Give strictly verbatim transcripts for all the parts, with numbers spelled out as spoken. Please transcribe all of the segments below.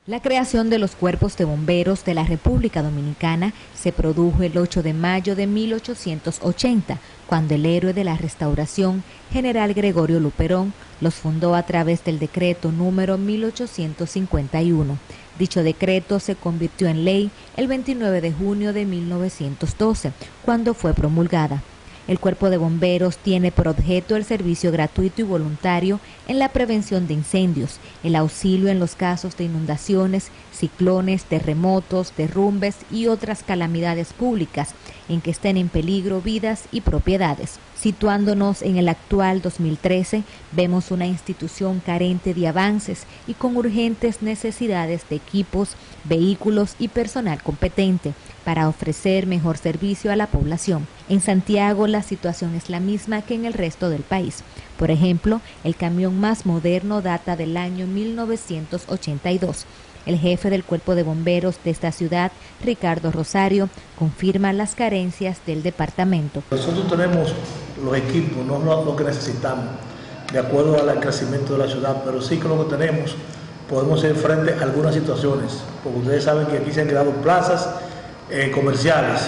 La creación de los cuerpos de bomberos de la República Dominicana se produjo el ocho de mayo de mil ochocientos ochenta, cuando el héroe de la Restauración, general Gregorio Luperón, los fundó a través del decreto número mil ochocientos cincuenta y uno. Dicho decreto se convirtió en ley el veintinueve de junio de mil novecientos doce, cuando fue promulgada. El Cuerpo de Bomberos tiene por objeto el servicio gratuito y voluntario en la prevención de incendios, el auxilio en los casos de inundaciones, ciclones, terremotos, derrumbes y otras calamidades públicas en que estén en peligro vidas y propiedades. Situándonos en el actual dos mil trece, vemos una institución carente de avances y con urgentes necesidades de equipos, vehículos y personal competente para ofrecer mejor servicio a la población. En Santiago la situación es la misma que en el resto del país. Por ejemplo, el camión más moderno data del año mil novecientos ochenta y dos. El jefe del Cuerpo de Bomberos de esta ciudad, Ricardo Rosario, confirma las carencias del departamento. Nosotros tenemos los equipos, no lo que necesitamos, de acuerdo al crecimiento de la ciudad, pero sí que lo que tenemos podemos hacer frente a algunas situaciones, porque ustedes saben que aquí se han creado plazas eh, comerciales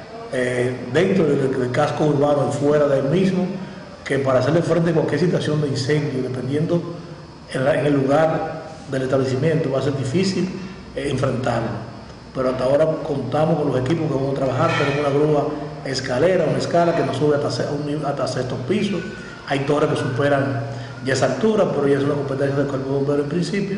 eh, dentro del, del casco urbano y fuera del mismo, que para hacerle frente a cualquier situación de incendio, dependiendo en, la, en el lugar del establecimiento, va a ser difícil eh, enfrentarlo. Pero hasta ahora contamos con los equipos que vamos a trabajar. Tenemos una grúa escalera, una escala que nos sube hasta, un, hasta sexto piso. Hay torres que superan ya esa altura, pero ya es una competencia del Cuerpo de Bomberos en principio.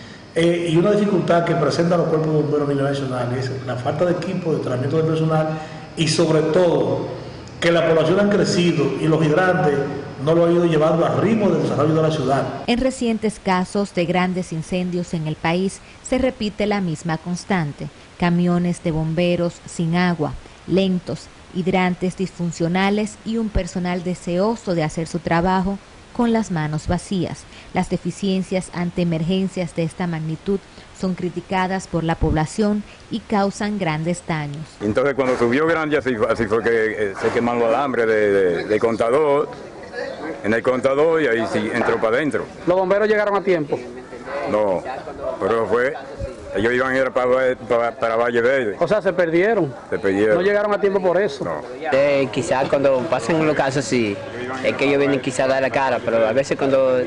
Eh, y una dificultad que presentan los cuerpos de bomberos a nivel nacional es la falta de equipo, de entrenamiento de personal y sobre todo que la población ha crecido y los hidrantes no lo ha ido llevando al ritmo del desarrollo de la ciudad. En recientes casos de grandes incendios en el país se repite la misma constante: camiones de bomberos sin agua, lentos, hidrantes disfuncionales y un personal deseoso de hacer su trabajo con las manos vacías. Las deficiencias ante emergencias de esta magnitud son criticadas por la población y causan grandes daños. Entonces cuando subió grande así, así fue que eh, se quemaron los alambres de, de, de contador, en el contador, y ahí sí entró para adentro. ¿Los bomberos llegaron a tiempo? No, pero fue, ellos iban a ir para, para, para Valle Verde. O sea, se perdieron. Se perdieron. No llegaron a tiempo por eso. No. Eh, quizás cuando pasan los casos así, es que ellos vienen quizás a dar la cara, pero a veces cuando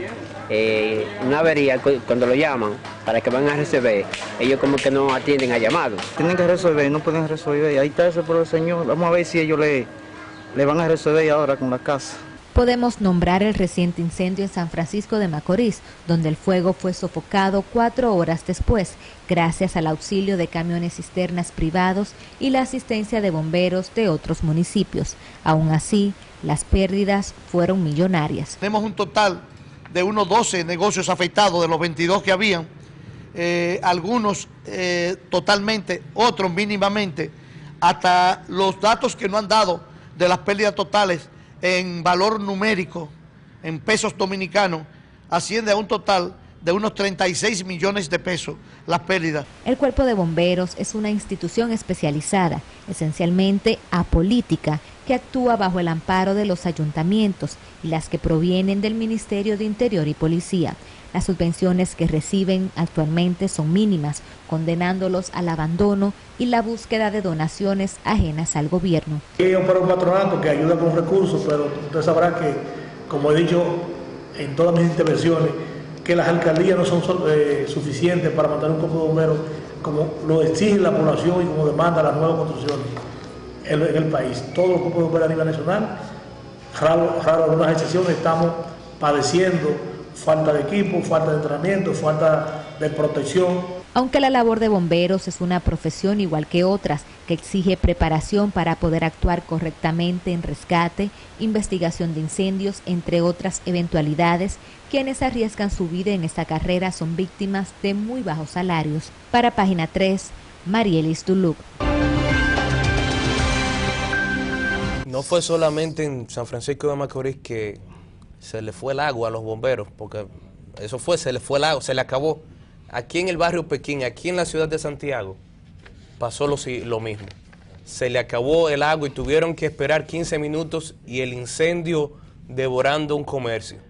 eh, una avería, cuando lo llaman para que van a resolver, ellos como que no atienden a llamados. Tienen que resolver, no pueden resolver. Ahí está ese por el señor. Vamos a ver si ellos le, le van a resolver ahora con la casa. Podemos nombrar el reciente incendio en San Francisco de Macorís, donde el fuego fue sofocado cuatro horas después, gracias al auxilio de camiones cisternas privados y la asistencia de bomberos de otros municipios. Aún así, las pérdidas fueron millonarias. Tenemos un total de unos doce negocios afectados de los veintidós que habían, eh, algunos eh, totalmente, otros mínimamente, hasta los datos que nos han dado de las pérdidas totales en valor numérico, en pesos dominicanos, asciende a un total de unos treinta y seis millones de pesos las pérdidas. El Cuerpo de Bomberos es una institución especializada, esencialmente apolítica, que actúa bajo el amparo de los ayuntamientos y las que provienen del Ministerio de Interior y Policía. Las subvenciones que reciben actualmente son mínimas, condenándolos al abandono y la búsqueda de donaciones ajenas al gobierno. Hay un patronato que ayuda con recursos, pero usted sabrá que, como he dicho en todas mis intervenciones, que las alcaldías no son eh, suficientes para mantener un cuerpo de bomberos como lo exige la población y como demanda las nuevas construcciones en, en el país. Todos los cuerpos de bomberos a nivel nacional, raro, raro algunas excepciones, estamos padeciendo falta de equipo, falta de entrenamiento, falta de protección. Aunque la labor de bomberos es una profesión igual que otras, que exige preparación para poder actuar correctamente en rescate, investigación de incendios, entre otras eventualidades, quienes arriesgan su vida en esta carrera son víctimas de muy bajos salarios. Para Página tres, Marielis Duluc. No fue solamente en San Francisco de Macorís que se le fue el agua a los bomberos, porque eso fue, se le fue el agua, se le acabó. Aquí en el barrio Pekín, aquí en la ciudad de Santiago, pasó lo, lo mismo. Se le acabó el agua y tuvieron que esperar quince minutos y el incendio devorando un comercio.